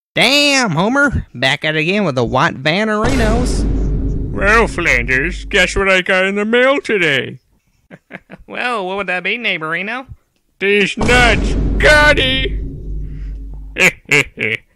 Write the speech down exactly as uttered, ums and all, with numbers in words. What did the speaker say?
Damn, Homer. Back at it again with the white Vanerinos. Well, Flanders, guess what I got in the mail today? Well, what would that be, neighborino? These nuts. Got it!